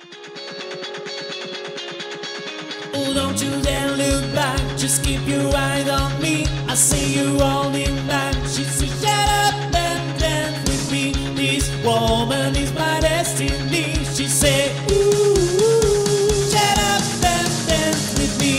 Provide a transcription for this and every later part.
Oh, don't you dare look back, just keep your eyes on me. I see you holding back. She said, shut up and dance with me. This woman is my destiny. She said, ooh, shut up and dance with me.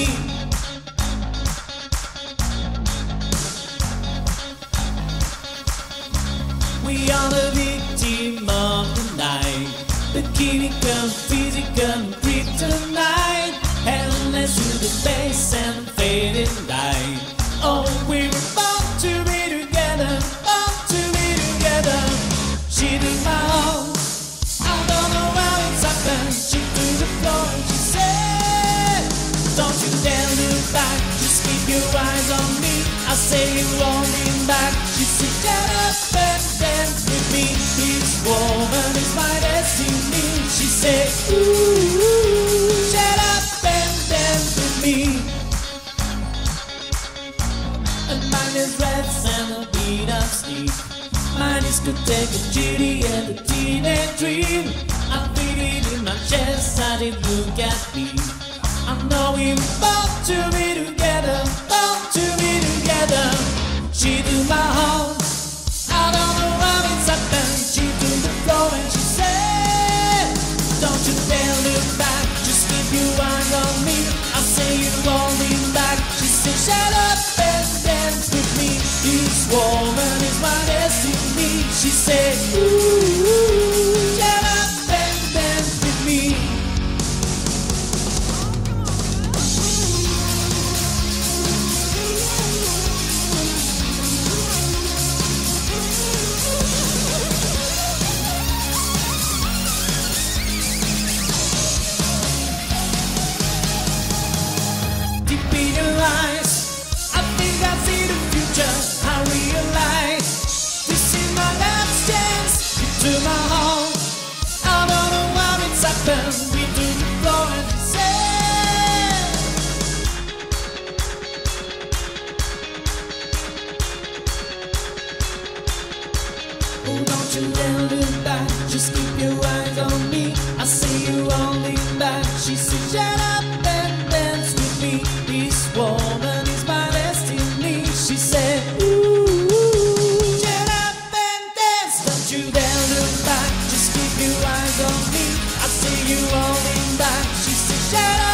We are the victim of the night, the chemical, physical, kryptonite. Endless through the space and fading light. Oh, we were born to be together, born to be together. She took my heart, I don't know how it's happened. She took the floor and she said, don't you dare look back, just keep your eyes on me. I say you holding back. She said, shut up and dance with me. This woman is my destiny. She said, ooh, shut up and dance with me. A mindless rest and a beat of sleep. My discotheque, a giddy and a teenage dream. I feel it in my chest as it look at me. I know we were born to be together, born to be together. She took my heart, I don't know how it's happened. She took the floor and she said, don't you dare look back, just keep your eyes on me. I say you holding back. She said, shut up and dance with me. This woman is my destiny. She said, ooh, shut up and dance with me. Deep in your eyes, I think I see the future. I realize this is my last chance. You took my heart, I don't know how it's happened. We took the floor and she said, oh, don't you dare look back, just keep your eyes on me. I see you holding back. She said, shut up and dance with me. This woman is my destiny. She said, ooh, shut up and dance. Don't you dare look back, just keep your eyes on me. I see you holding back. She said, shut up.